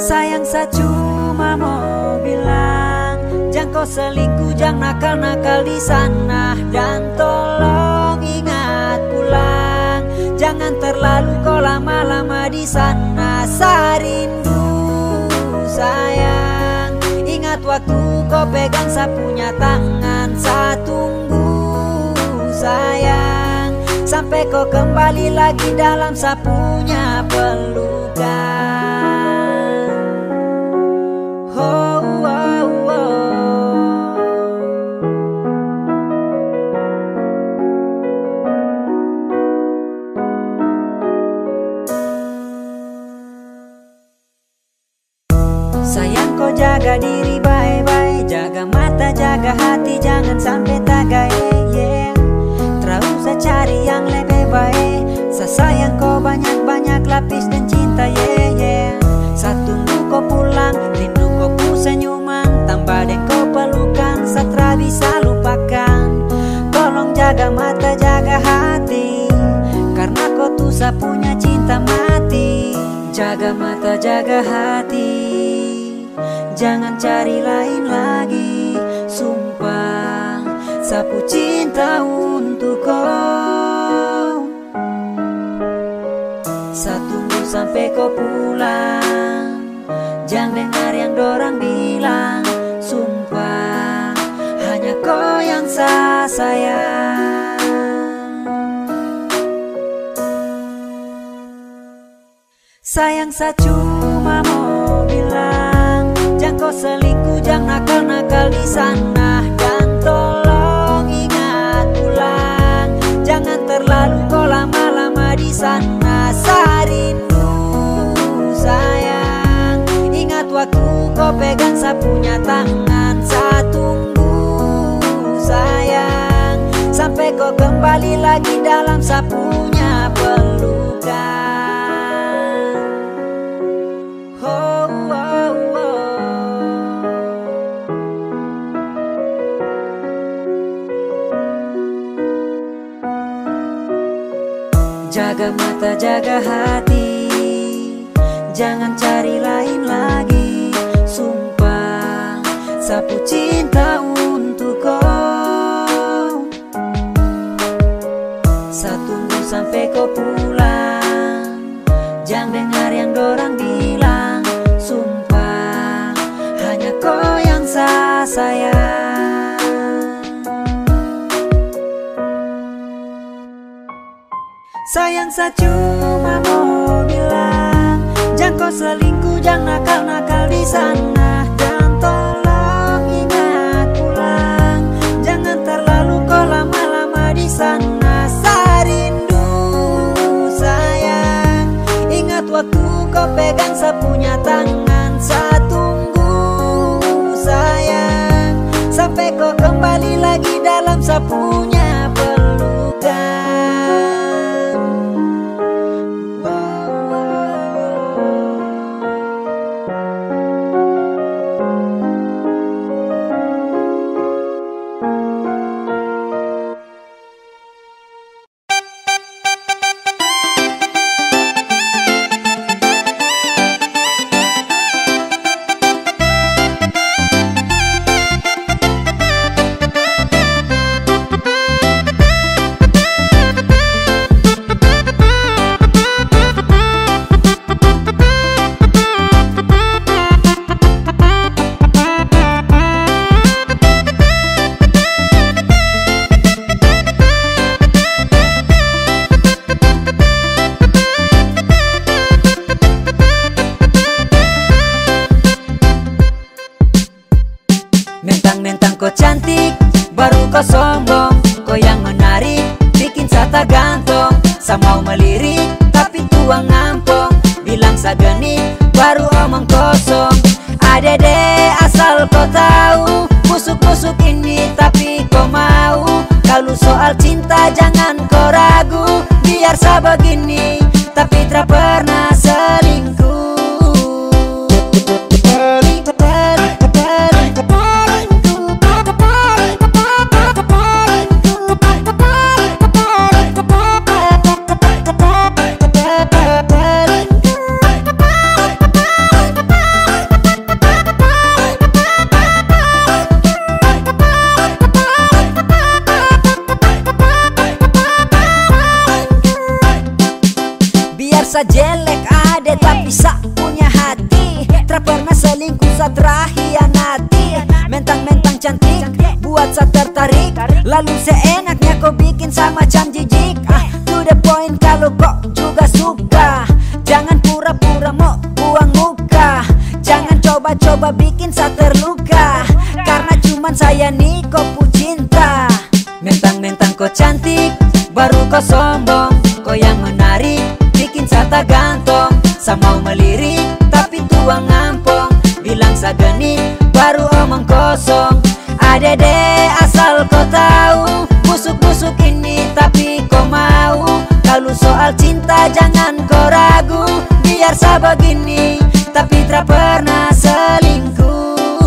Sayang, saya cuma mau bilang, jangan kau selingkuh, jangan nakal-nakal di sana. Dan tolong ingat pulang, jangan terlalu kau lama-lama di sana. Saya rindu sayang, ingat waktu kau pegang saya punya tangan. Saya tunggu sayang, sampai kau kembali lagi dalam saya punya pelukan. Oh, oh, oh. Sayang, kau jaga diri baik-baik, jaga mata, jaga hati, jangan sampai tagai. Terus saya cari yang lebih baik. Saya sayang kau banyak-banyak lapis dan cinta, Saya tunggu kau pulang, rindu kau pu senyuman, tambah deh kau pelukan, saya tak bisa lupakan. Tolong jaga mata, jaga hati, karena kau tuh saya punya cinta mati. Jaga mata, jaga hati, jangan cari lain lagi. Sumpah, sapu cinta untuk kau. Saya tunggu sampai kau pulang, jangan dengar yang dorang bilang. Sumpah, hanya kau yang saya sayang. Sayang, saya cuma mau bilang, jangan kau selingkuh, jangan nakal-nakal di sana. Dan tolong ingat pulang, jangan terlalu kau lama-lama di sana. Saya rindu sayang, ingat waktu kau pegang saya punya tangan. Saya tunggu sayang, sampai kau kembali lagi dalam saya punya pelukan. Oh, oh, oh. Jaga mata, jaga hati, jangan cari lain lagi. Sumpah, sapu cinta untuk kau. Saya tunggu sampai kau pulang, jangan dengar yang dorang bilang. Sumpah, hanya kau yang saya sayang. Sayang, saya cuma mau bilang, jangan kau selingkuh, jangan nakal-nakal di sana. Dan tolong ingat pulang, jangan terlalu kau lama-lama di sana. Saya rindu sayang, ingat waktu kau pegang saya punya tangan. Saya tunggu sayang, sampai kau kembali lagi dalam saya punya pelukan. Mentang-mentang kau cantik, baru kau sombong. Kau yang menarik, bikin saya tak gantung. Saya mau melirik, tapi tuang ngampong. Bilang saya genit, baru omong kosong. Adede, asal kau tahu, busuk-busuk ini tapi kau mau. Kalau soal cinta jangan kau ragu, biar saya begini, tapi tak pernah selingkuh. sa jelek ade tapi sa punya hati. Tak pernah selingkuh sa terhianati. Mentang-mentang cantik buat sa tertarik, lalu seenaknya kau bikin sa macam jijik. To the point kalau kau juga suka, jangan pura-pura mau buang muka. Jangan coba-coba bikin sa terluka, karena cuman saya nih kau cinta. Mentang-mentang kau cantik baru kau sombong, kau yang menarik bikin sa tak gantung. Sa mau melirik tapi tuang ngampong, bilang sa genit baru omong kosong. Adede asal kau tahu, busuk-busuk ini tapi kau mau. Kalau soal cinta jangan kau ragu, biar sa begini tapi tak pernah selingkuh.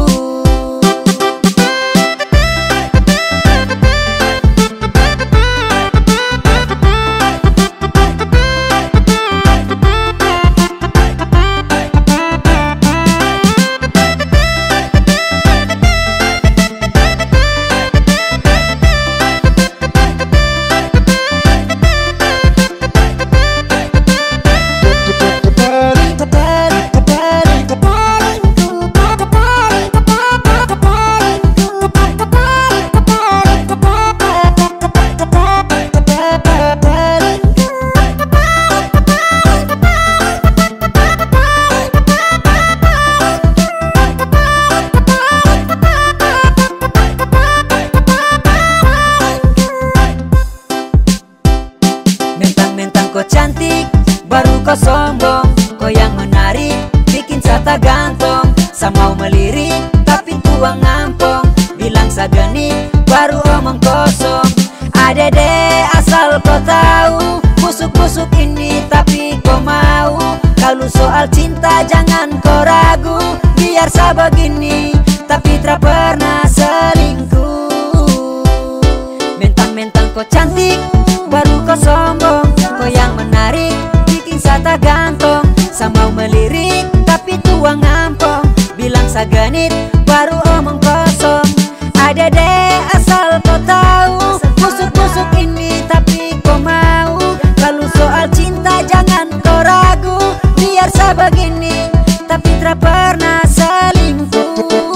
Mentang-mentang kau cantik baru kau sombong, kau yang menarik bikin sa tak gantung. Sa mau melirik tapi tuang ngampong, bilang sa genit baru omong kosong. Adede asal kau tahu, busuk-busuk ini tapi kau mau. Kalau soal cinta jangan kau ragu, biar sa begini tapi tak pernah selingkuh. Mentang-mentang kau cantik baru kau sombong, kau yang menarik bikin sa tak gantung. Sa mau melirik tapi tuang ngampong, bilang sa genit baru omong kosong. Adede asal kau tahu, busuk-busuk ini tapi kau mau. Kalau soal cinta jangan kau ragu, biar sa begini tapi tak pernah selingkuh.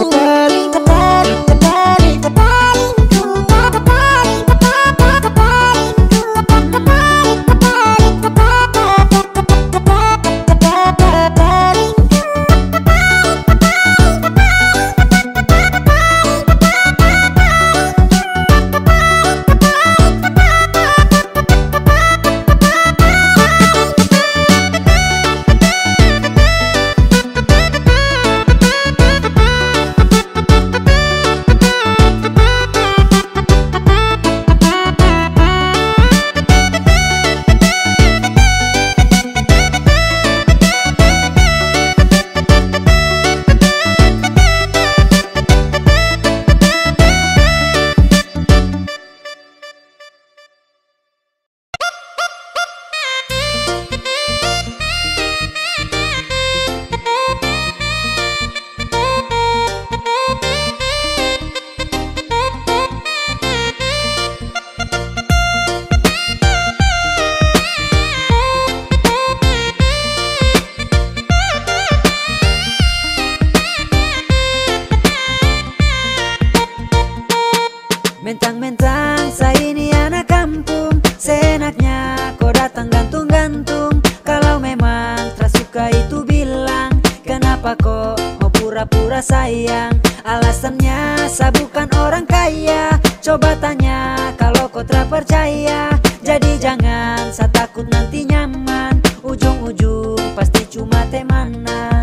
Mentang-mentang saya ini anak kampung, seenaknya kau datang gantung-gantung. Kalau memang tersuka itu bilang, kenapa kau mau pura-pura sayang? Alasannya saya bukan orang kaya, coba tanya kalau kau tak percaya. Jadi jangan saya takut nanti nyaman, ujung-ujung pasti cuma temanan.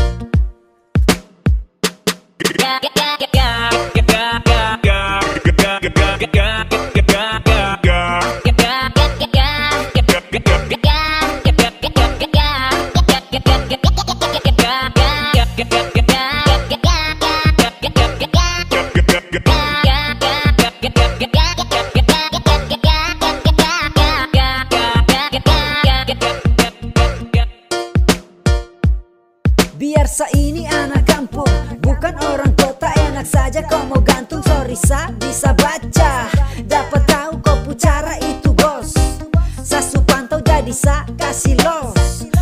Biar sa ini anak kampung, bukan orang kota. Enak saja kau mau gantung, sorry sa bisa baca. Dapat tahu kau pucara itu bos, sa supantau jadi sa kasih los.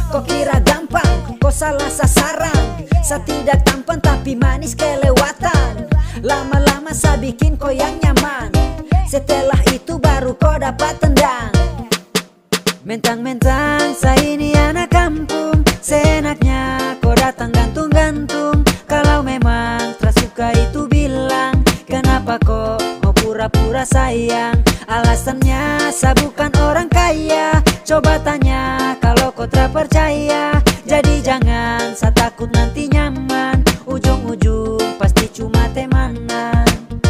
salah sasaran. Sa tidak tampan tapi manis kelewatan. Lama-lama sa bikin kau yang nyaman. Setelah itu baru kau dapat tendang. Mentang-mentang saya ini anak kampung, seenaknya kau datang gantung-gantung. Kalau memang tersuka itu bilang, kenapa kau mau pura-pura sayang? Alasannya saya bukan orang kaya. Coba tanya kalau kau tak percaya. Jadi jangan saya takut nanti nyaman. Ujung-ujung pasti cuma temanan.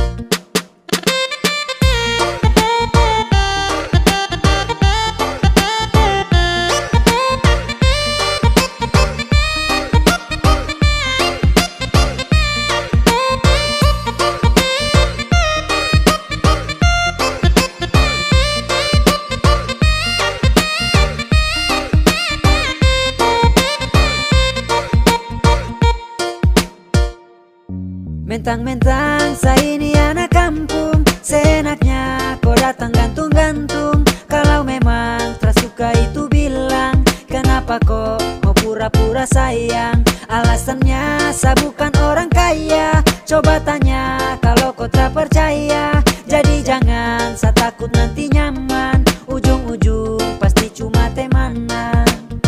Mentang-mentang saya ini anak kampung, seenaknya kau datang gantung-gantung. Kalau memang tersuka itu bilang, kenapa kau mau pura-pura sayang? Alasannya saya bukan orang kaya. Coba tanya kalau kau tak percaya. Jadi jangan saya takut nanti nyaman. Ujung-ujung pasti cuma temanan.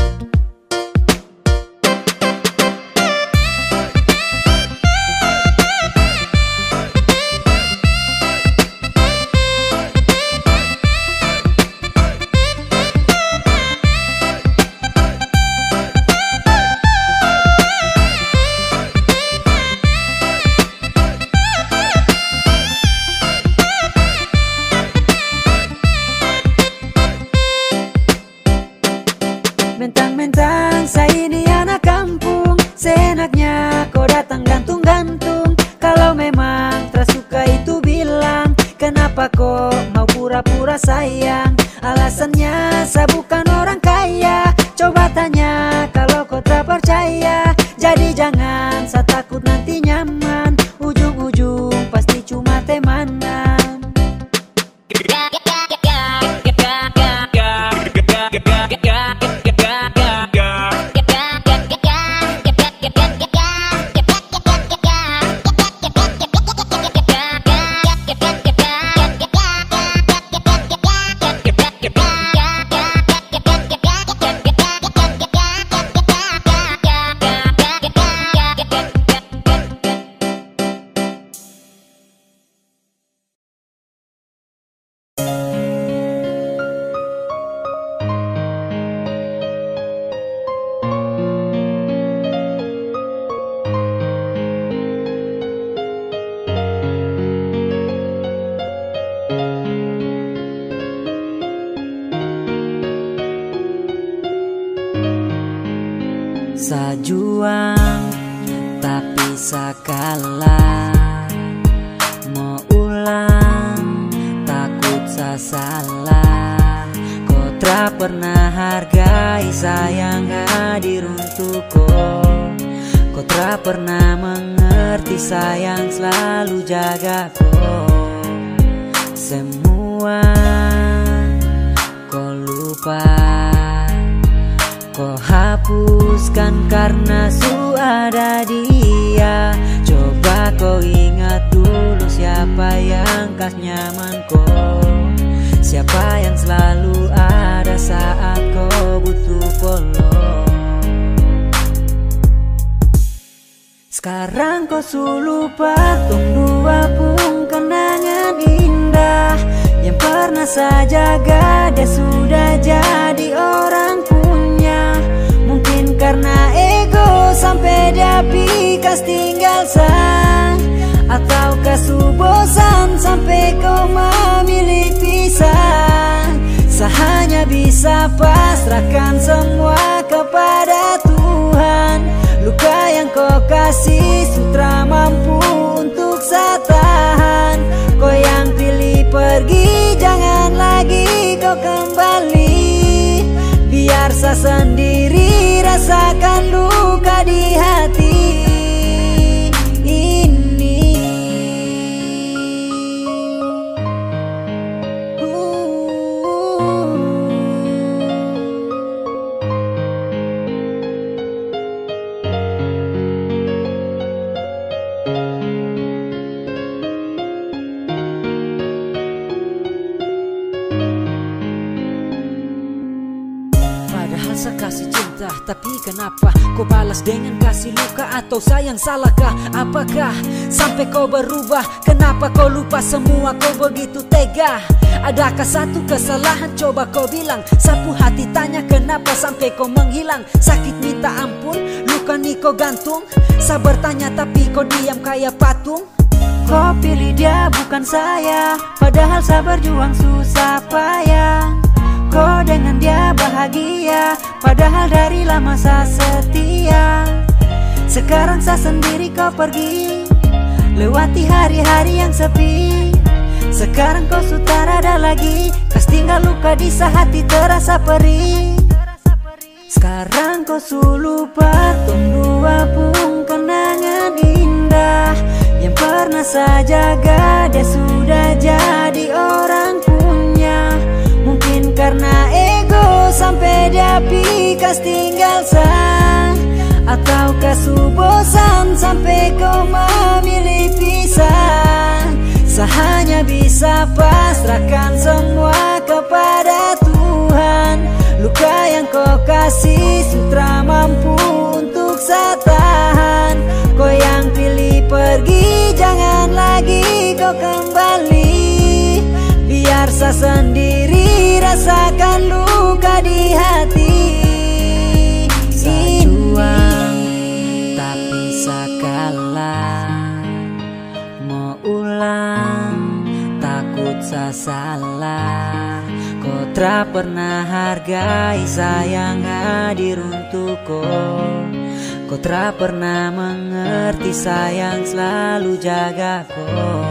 Mentang-mentang saya ini anak kampung, seenaknya kau datang gantung-gantung. Kalau memang tersuka itu bilang, kenapa kau mau pura-pura sayang? Alasannya saya bukan orang kaya. Coba tanya kalau kau tak percaya. Jadi jangan saya takut nanti nyaman. Ujung-ujung pasti cuma temanan. Sa juang tapi sa kalah, mau ulang takut sa salah. Kau tak pernah hargai sayang hadir untuk kau tak pernah mengerti sayang selalu jaga kau. Semua kau lupa, kau hapuskan karena su ada dia. Coba kau ingat dulu siapa yang kas nyaman kau, siapa yang selalu ada saat kau butuh polong. Sekarang kau su lupa tong dua pun kenangan indah yang pernah saya jaga. Dia sudah jadi orang punya. Mungkin karena ego sampai dia pikas tinggal sah, atau kasu bosan sampai kau memilih pisah. Saya hanya bisa pasrahkan semua kepada Tuhan. Luka yang kau kasih sutra mampu untuk saya tahan. Kau yang pilih pergi, jangan lagi kau kembali. Biar saya sendiri rasakan luka di hati ini. Tapi kenapa kau balas dengan kasih luka? Atau sayang salahkah? Apakah sampai kau berubah? Kenapa kau lupa semua, kau begitu tega? Adakah satu kesalahan? Coba kau bilang. Sapu hati tanya kenapa sampai kau menghilang. Sakit minta ampun, luka nih kau gantung. Sabar tanya tapi kau diam kayak patung. Kau pilih dia bukan saya, padahal sabar juang susah payah. Kau dengan dia bahagia, padahal dari lama saya setia. Sekarang saya sendiri kau pergi, lewati hari-hari yang sepi. Sekarang kau sudah ada lagi, kas tinggal luka di hati terasa perih. Sekarang kau lupa tong dua pun kenangan indah yang pernah saya jaga. Dia sudah jadi orang punya. Mungkin karena ego sampai dia pikas tinggal sah. Ataukah bosan sampai kau memilih pisah. Saya hanya bisa pasrahkan semua kepada Tuhan. Luka yang kau kasih sutra mampu untuk saya tahan. Kau yang pilih pergi, jangan lagi kau kembali. Biar saya sendiri rasakan luka di hati. Saya juang tapi saya kalah. Mau ulang takut saya salah. Kau tak pernah hargai sayang hadir untuk kau. Kau tak pernah mengerti sayang selalu jaga kau.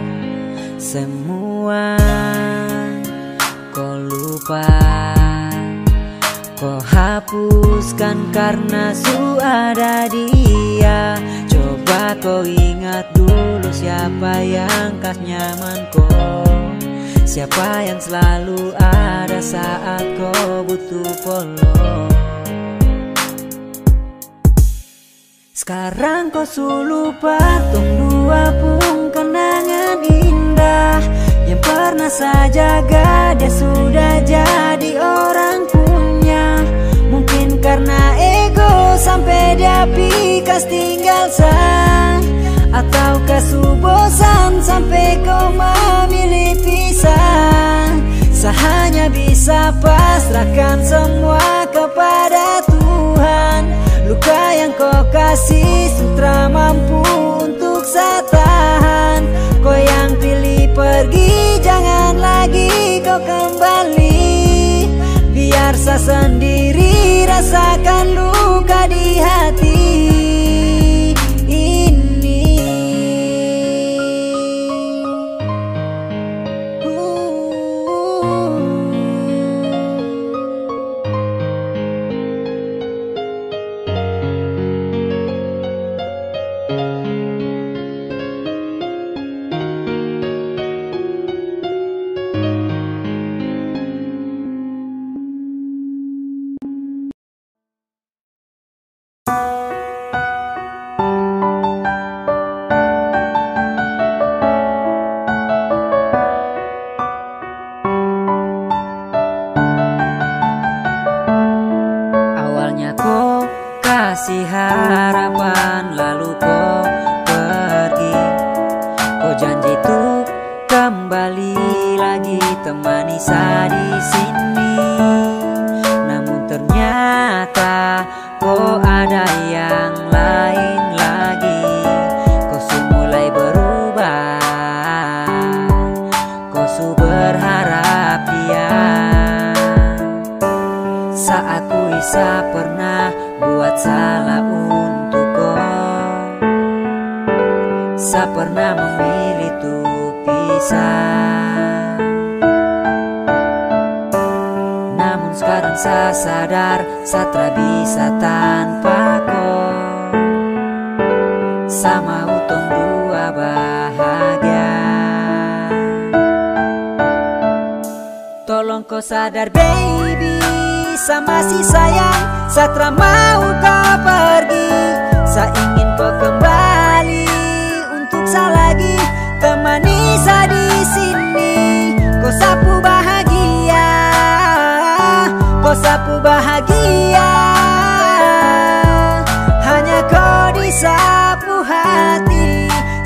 Semua kau lupa, kau hapuskan karena ada dia. Coba kau ingat dulu siapa yang kas nyaman kau. Siapa yang selalu ada saat kau butuh polong. Sekarang kau lupa tong dua pun kenangan indah yang pernah saya jaga. Dia sudah jadi orang punya. Mungkin karena ego sampai dia pikas tinggal sah. Ataukah bosan sampai kau memilih pisah. Saya hanya bisa pasrahkan semua kepada Tuhan. Luka yang kau kasih sutra mampu untuk saya tahan. Kau yang pilih pergi, jangan lagi kau kembali. Biar saya sendiri rasakan luka di hati. Kasih harapan lalu kau pergi. Kau janji tuh kembali lagi temani saya di sini. Namun ternyata kau ada yang lain lagi. Kau mulai berubah. Kau berharap dia. Saat ku isa pernah buat salah untuk kau. Saya pernah memilih untuk pisah. Namun sekarang saya sadar saya tak bisa tanpa kau. Sama utong dua bahagia. Tolong kau sadar baby, saya masih sayang. Saya tak mau kau pergi. Saya ingin kau kembali untuk saya lagi temani saya di sini. Kau sapu bahagia, kau sapu bahagia.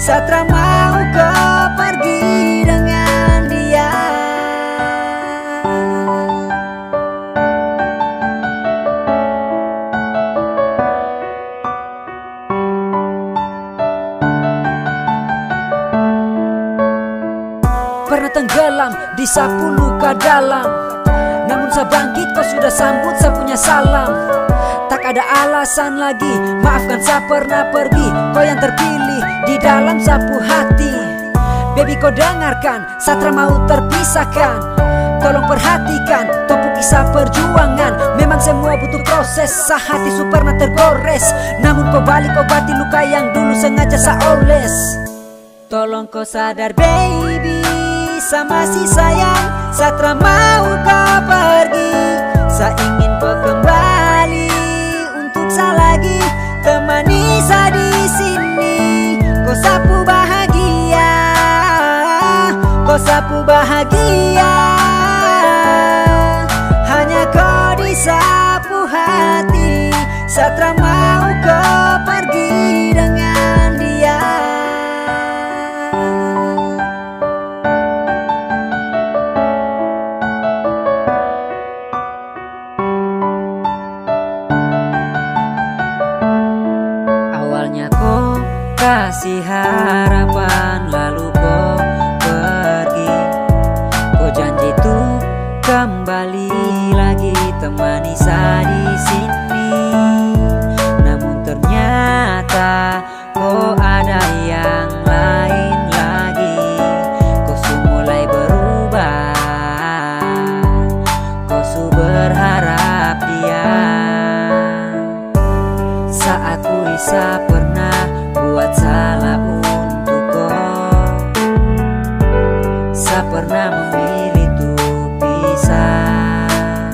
Satra mau kau pergi dengan dia. Pernah tenggelam di sapu luka dalam, namun saya bangkit kau sudah sambut saya punya salam. Tak ada alasan lagi, maafkan saya pernah pergi. Kau yang terpilih di dalam sapu hati. Baby kau dengarkan, Satra mau terpisahkan. Tolong perhatikan, topuk kisah perjuangan. Memang semua butuh proses, sehati su pernah tergores. Namun kau balik obati luka yang dulu sengaja saya oles. Tolong kau sadar baby, saya masih sayang. Satra mau kau pergi, saya ingin kau kembali untuk saya lagi temani saya di sini. Kau sapu bahagia, kau sapu bahagia. Hanya kau di sapu hati. Satra mau kau pergi dengan dia. Awalnya kau kasih harapan, lalu kau pergi. Kau janji tuh kembali lagi temani saya di sini. Namun ternyata kau ada yang lain lagi. Kau su mulai berubah, kau su berharap dia. Saat ku bisa pernah buat salah untuk kau, saya pernah memilih untuk pisah.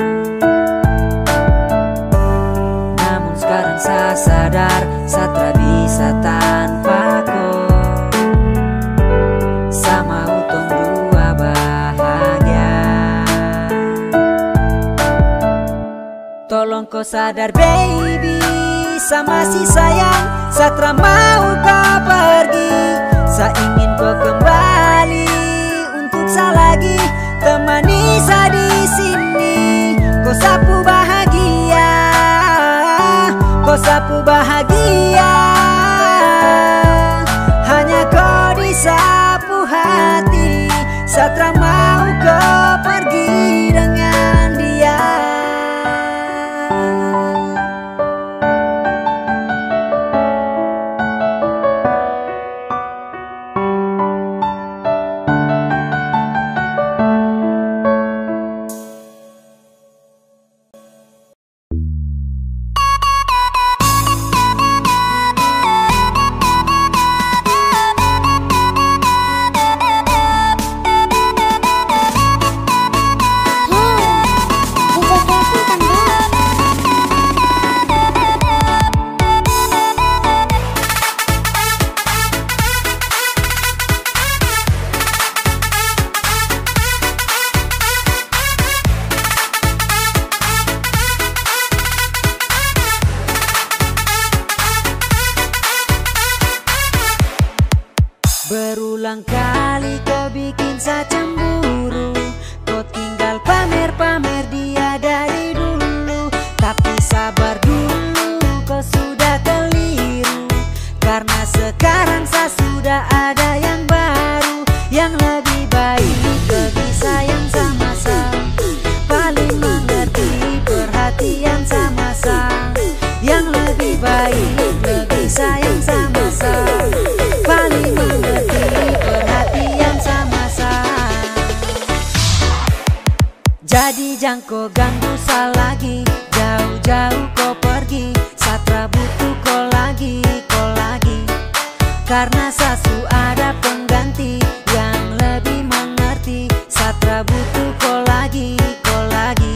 Namun sekarang saya sadar, Satra bisa tanpa kau. Saya mau tong dua bahagia. Tolong kau sadar baby, saya masih sayang. Satra mau kau pergi, saya ingin kau kembali untuk saya lagi temani saya di sini. Kau sapu bahagia, kau sapu bahagia. Hanya kau di sapu hati. Satra mau kau pergi dengan dia. Berulang kali kau bikin saya cemburu. Kau tinggal pamer-pamer dia dari dulu. Tapi sabar dulu, kau sudah keliru. Karena sekarang saya sudah ada yang baru, yang lebih baik, lebih sayang sama saya. Paling mengerti perhatian sama saya. Yang lebih baik, lebih sayang sama saya. Paling mengerti perhatian sama saya. Jadi jangan kau ganggu saya lagi. Jauh-jauh kau pergi, Satra butuh kau lagi, kau lagi. Karena sasu ada pengganti yang lebih mengerti. Satra butuh kau lagi, kau lagi.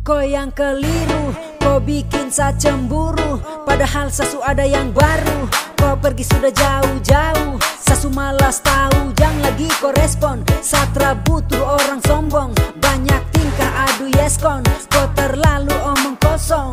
Kau yang keliru, kau bikin saya cemburu. Padahal sasu ada yang baru. Kau pergi sudah jauh-jauh, sasu malas tahu. Jangan lagi kau respon, Satra butuh orang sombong. Banyak tingkah adu yeskon, kau terlalu omong kosong.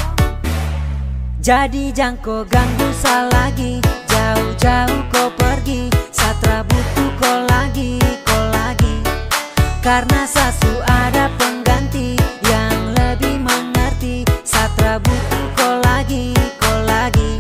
Jadi jangan kau ganggu saya lagi. Jauh-jauh kau pergi, Satra butuh kau lagi, kau lagi. Karena sasu ada pengganti yang lebih mengerti. Satra butuh kau lagi, kau lagi.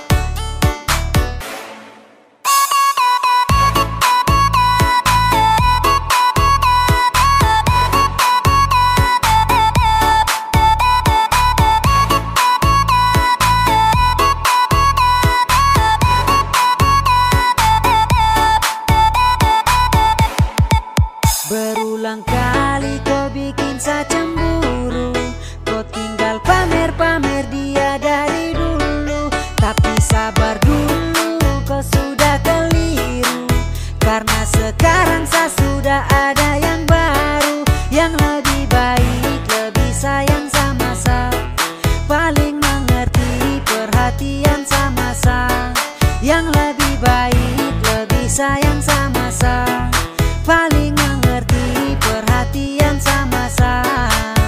Berulang kali kau bikin saya cemburu. Kau tinggal pamer-pamer dia dari dulu. Tapi sabar dulu, kau sudah keliru. Karena sekarang saya sudah ada yang baru, yang lebih baik, lebih sayang sama saya. Paling mengerti perhatian sama saya. Yang lebih baik, lebih sayang sama saya. Paling mengerti perhatian sama saya.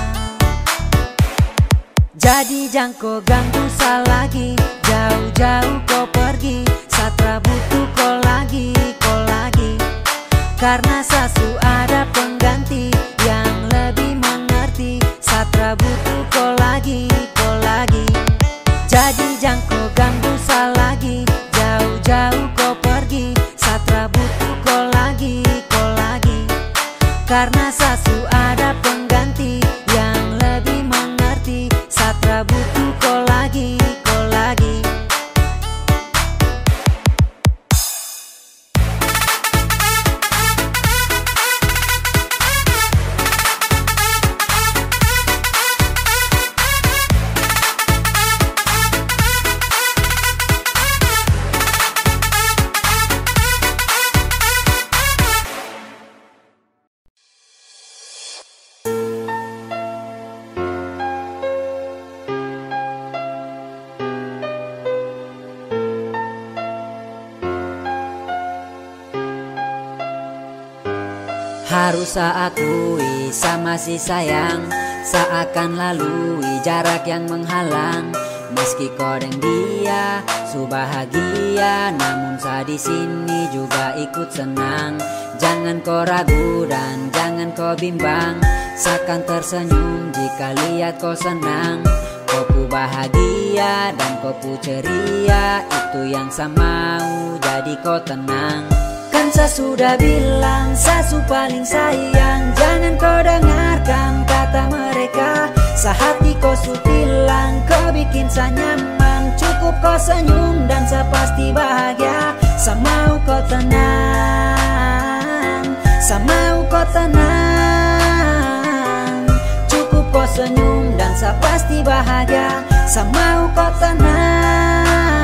Jadi jangan kau ganggu saya lagi. Jauh-jauh kau pergi, Satra butuh kau lagi, kau lagi. Karena sasu ada pengganti yang lebih mengerti. Satra butuh kau lagi, kau lagi. Jadi jangan kau ganggu saya lagi. Jauh-jauh kau pergi, Satra butuh kau lagi, kau lagi. Karena sasu ada pengganti yang lebih mengerti. Satra butuh kau lagi, kau lagi. Harus saya akui sama si sayang, seakan lalui jarak yang menghalang. Meski kau dan dia su bahagia, namun saya di sini juga ikut senang. Jangan kau ragu dan jangan kau bimbang, seakan tersenyum jika lihat kau senang. Kau pu bahagia dan kau pu ceria, itu yang saya mau, jadi kau tenang. Kan saya sudah bilang, sasu paling sayang. Jangan kau dengarkan kata mereka. Sehati kau su bilang, kau bikin saya nyaman. Cukup kau senyum dan saya pasti bahagia. Saya mau kau tenang, saya mau kau tenang. Cukup kau senyum dan saya pasti bahagia. Saya mau kau tenang.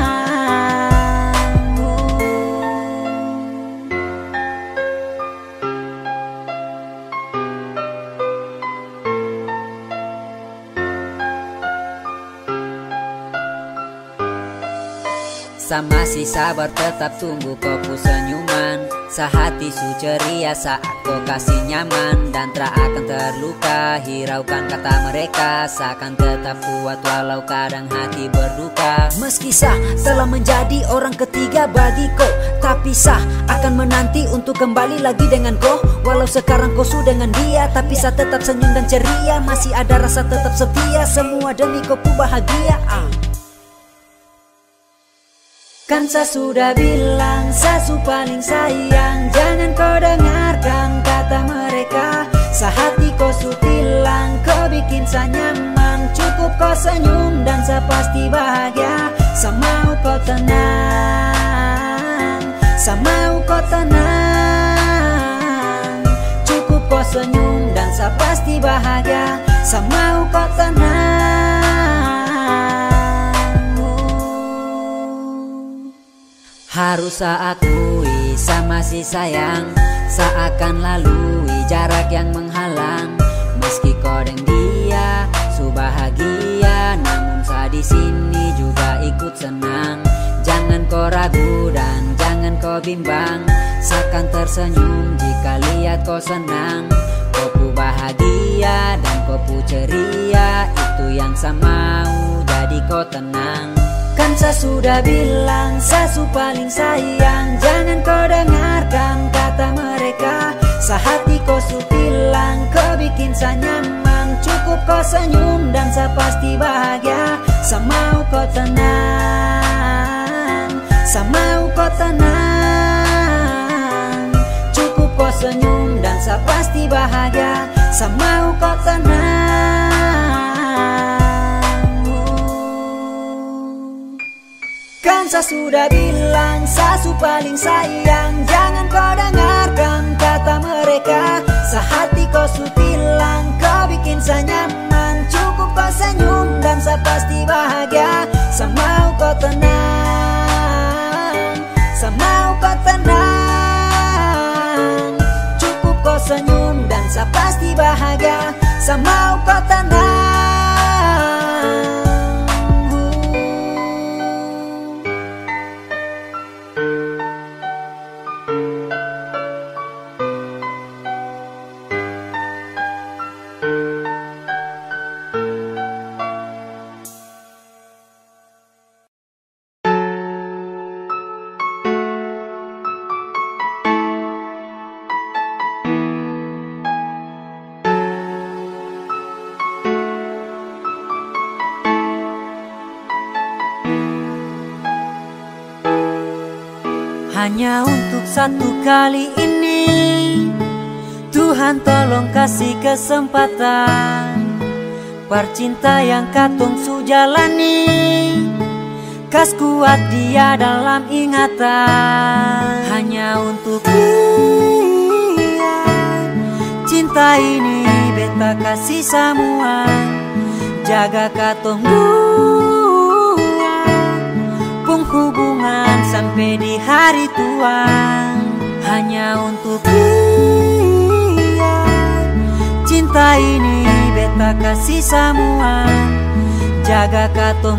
Saya masih sabar tetap tunggu kau pu senyuman. Sehati su ceria saat kau kasih nyaman. Dan tak akan terluka, hiraukan kata mereka. Seakan tetap kuat walau kadang hati berduka. Meski sah telah menjadi orang ketiga bagi kau, tapi sah akan menanti untuk kembali lagi dengan kau. Walau sekarang kau su dengan dia, tapi sah tetap senyum dan ceria. Masih ada rasa tetap setia, semua demi kau pu bahagia. Kan saya sudah bilang, sasu paling sayang. Jangan kau dengarkan kata mereka. Sehati kau su bilang, kau bikin saya nyaman. Cukup kau senyum dan saya pasti bahagia. Saya mau kau tenang, saya mau kau tenang. Cukup kau senyum dan saya pasti bahagia. Saya mau kau tenang. Harus saya akui sama si sayang, seakan lalui jarak yang menghalang. Meski kau dan dia di sini juga ikut senang. Jangan kau ragu dan jangan kau bimbang. Seakan tersenyum jika lihat kau senang. Kau pu bahagia dan kau pu ceria, itu yang saya mau, jadi kau tenang. Kan saya sudah bilang, Sasu paling sayang. Jangan kau dengarkan kata mereka. Sehati kau su bilang, kau bikin saya nyaman. Cukup kau senyum dan saya pasti bahagia. Saya mau kau tenang, saya mau kau tenang. Cukup kau senyum dan saya pasti bahagia. Saya mau kau tenang. Kan saya sudah bilang, Sasu paling sayang. Jangan kau dengarkan kata mereka. Sehati kau su bilang, kau bikin saya nyaman. Cukup kau senyum dan saya pasti bahagia. Saya mau kau tenang, saya mau kau tenang. Cukup kau senyum dan saya pasti bahagia. Saya mau kau tenang. Hanya untuk satu kali ini, Tuhan tolong kasih kesempatan. Percinta yang katong su jalani, kas kuat dia dalam ingatan. Hanya untuk dia, cinta ini beta kasih semua. Jaga katong hubungan sampai di hari tua. Hanya untuk dia, cinta ini beta kasih semua. Jaga katong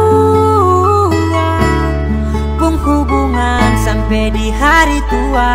dua, hubungan sampai di hari tua.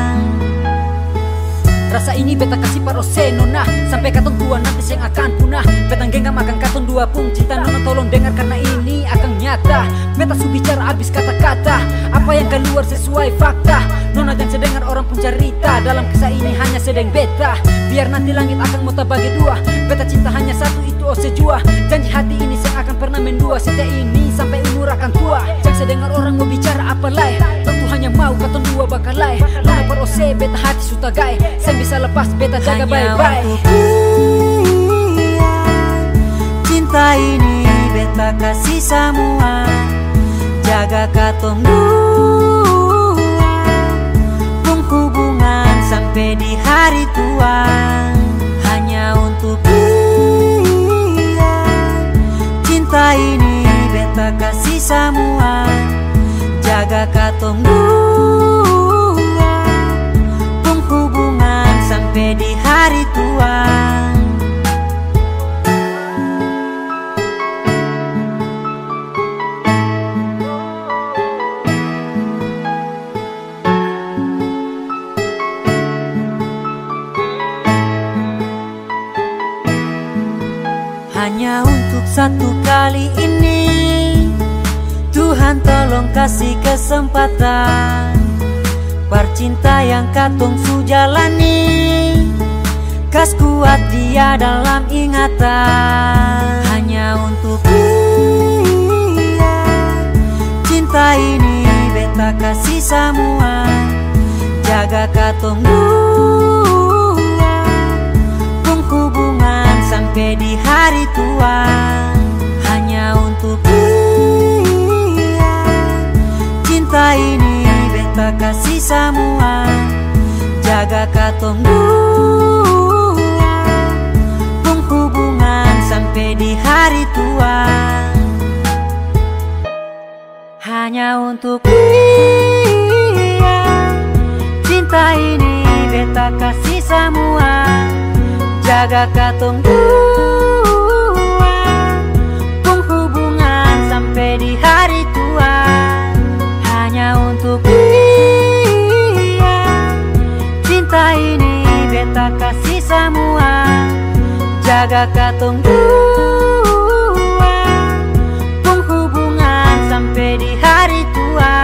Rasa ini beta kasih parose nona, sampai katong tua nanti yang akan punah. Beta genggam akan katong dua pung cinta nona, tolong dengar karena ini akan nyata. Beta su bicara habis kata-kata, apa yang keluar sesuai fakta. Nona jangan sedengar orang pun cerita, dalam kisah ini hanya sedang beta. Biar nanti langit akan mau bagi dua, beta cinta hanya satu itu oh sejua. Janji hati ini saya akan pernah mendua, setia ini sampai umur akan tua. Jangan sedengar orang mau bicara apa lain, tentu hanya mau katong dua bakal lain. Nona parose beta hati su tagai, saya bisa lepas beta jaga baik-baik. Cinta ini beta kasih semua. Jaga katong dua, hubungan sampai di hari tua. Hanya untuk dia, cinta ini beta kasih semua. Jaga katong dua, hubungan sampai di hari tua. Hanya untuk satu kali ini, Tuhan tolong kasih kesempatan. Percinta yang katong su jalani, kas kuat dia dalam ingatan. Hanya untuk dia, cinta ini beta kasih semua. Jaga katong dua, hubungan sampai di hari tua. Hanya untuk dia, cinta ini beta kasih semua. Jaga katong dua, hubungan sampai di hari tua. Hanya untuk dia, cinta ini beta kasih semua. Jaga katong dua, hubungan jaga katong dua, penghubungan sampai di hari tua.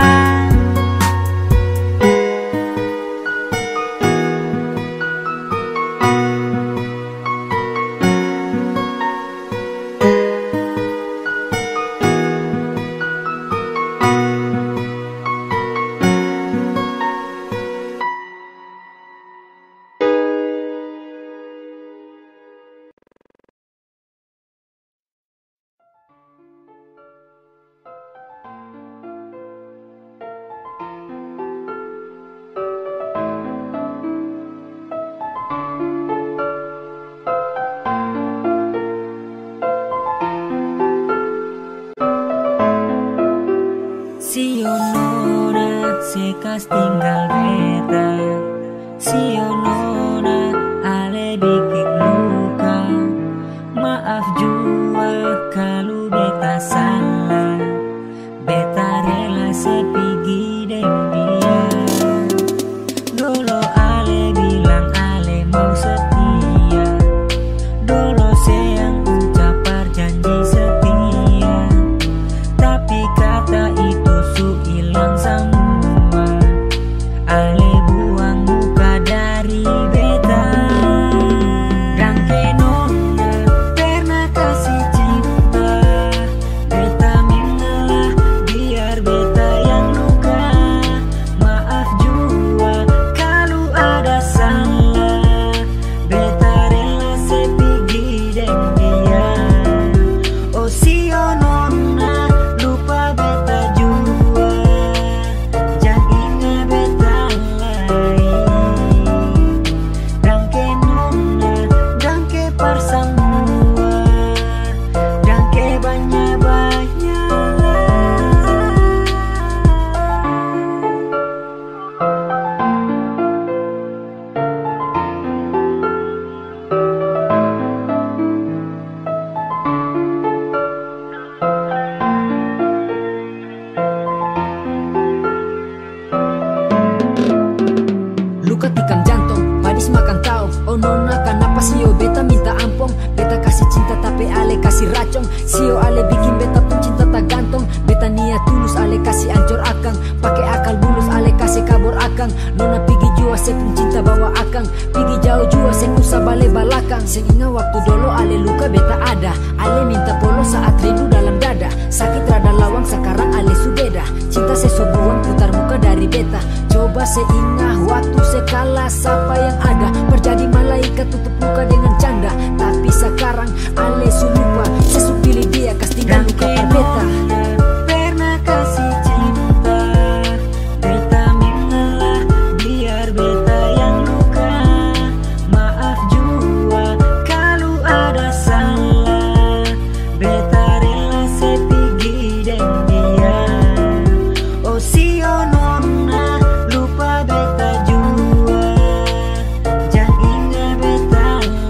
Si Onona sekas tinggal beta, si Onona ale bikin luka. Maaf jua kalau beta salah, beta rela sepigi deng dia. Dulu ale bilang ale mau setia, dulu sayang ucap perjanji setia, tapi kata itu hilang semua. Ale buang muka dari beta. Dangke nona pernah kasih cinta, beta mengalah biar beta yang luka. Maaf jua kalau ada salah, beta rela sepigi deng dia. Oh si Onona lupa beta jua, jangan ingat beta lagi. Dangke nona, dangke persamua, dangke banyak-banyak lah. Luka tikam jantung, padis makan tahu. Oh nona kenapa sio beta minta ampun? Beta kasih cinta tapi ale kasih racun. Sio ale bikin beta pun cinta tak gantung. Beta niat tulus ale kasih ancur akang, pakai akal bulus ale kasih kabur akang. Nona pigi jua se pun cinta bawa akang, pigi jauh jua se kusa bale balakang. Seingat waktu dulu ale luka beta ada, ale minta polo saat rindu dalam dada. Sakit rada lawang sekarang ale subeda, cinta sesubuan putar muka dari beta. Coba seingat waktu sekala siapa yang ada, berjadi malaikat tutup muka dengan canda. Tapi sekarang ale lupa, sesu pilih dia kas tinggal luka per beta. Pernah kasih cinta, beta mengalah biar beta yang luka. Maaf jua kalau ada salah, beta rela sepigi deng dia. Oh si Onona lupa beta jua, jangan ingat beta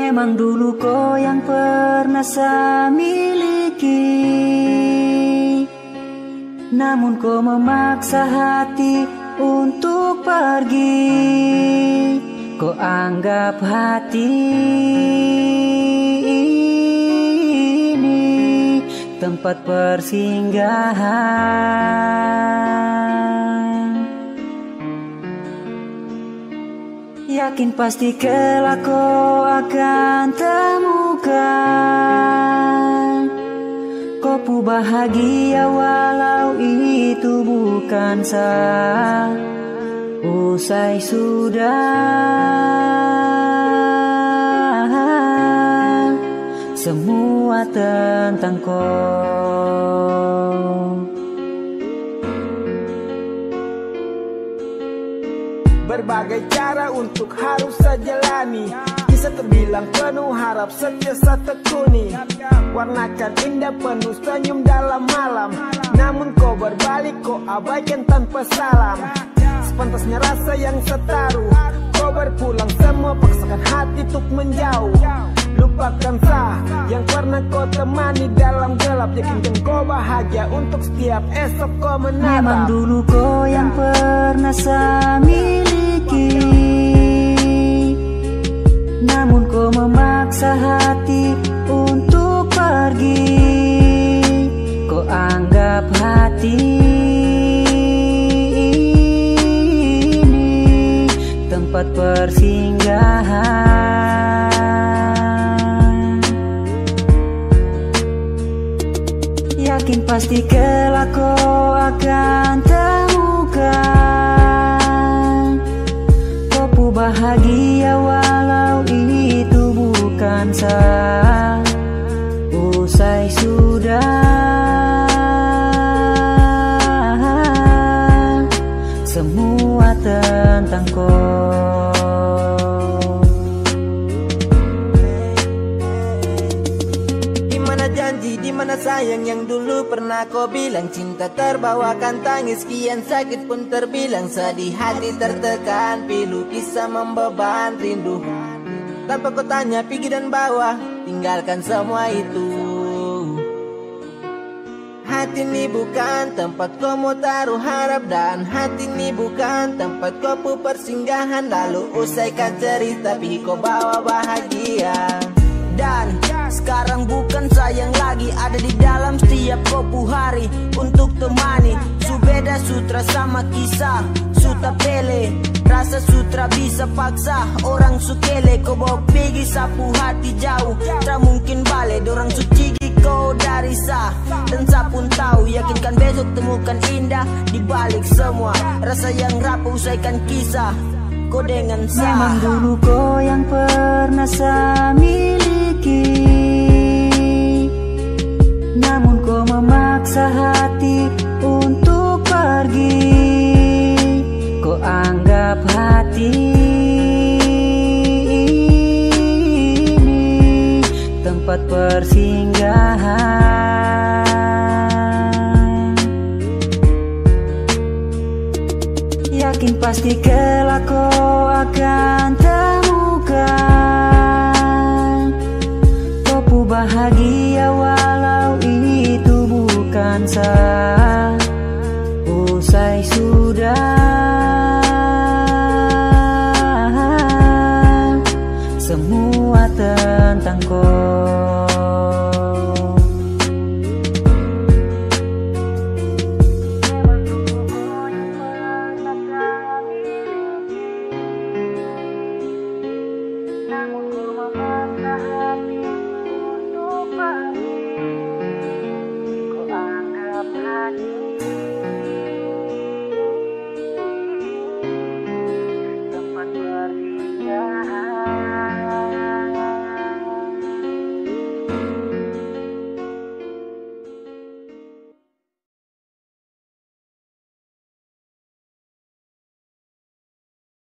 Memang dulu kau yang pernah saya miliki, namun kau memaksa hati untuk pergi. Kau anggap hati ini tempat persinggahan. Yakin pasti kelak kau akan temukan kopu bahagia, walau itu bukan sah. Usai sudah semua tentang kau. Berbagai cara untuk harus saya jalani, bisa terbilang penuh harap setia saya tekuni. Warnakan indah penuh senyum dalam malam, namun kau berbalik, kau abaikan tanpa salam. Sepantasnya rasa yang setaruh, kau berpulang semua, paksakan hati untuk menjauh. Lupakan sah yang pernah kau temani dalam gelap, yakinkan kau bahagia untuk setiap esok kau menatap. Memang dulu kau yang pernah saya miliki, namun kau memaksa hati untuk pergi. Kau anggap hati ini tempat persinggahan. Yakin pasti kelak kau akan temukan kopu bahagia, walau itu bukan sah. Usai sudah semua tentang kau. Dimana janji, dimana sayang yang dulu pernah kau bilang. Cinta terbawakan tangis, kian sakit pun terbilang. Sedih hati tertekan, pilu kisah membeban rindu. Tanpa kau tanya pergi dan bawa, tinggalkan semua itu. Hati ini bukan tempat kau mau taruh harap, dan hati ini bukan tempat kau pu persinggahan. Lalu usaikan cerita, pergi kau bawa bahagia. Dan sekarang bukan sayang lagi, ada di dalam setiap kopu hari untuk temani. Subeda sutra sama kisah, suta pele. Rasa sutra bisa paksa orang sukele. Kau bawa pergi sapu hati jauh, tak mungkin balik. Dorang suci kau dari sah, dan saya pun tahu. Yakinkan besok temukan indah di balik semua. Rasa yang rapuh usaikan kisah kau dengan sah. Memang dulu kau yang pernah saya miliki, namun kau memaksa hati untuk pergi. Kau anggap hati ini tempat persinggahan. Yakin pasti kelak kau akan temukan kopu bahagia, walau itu bukan sah.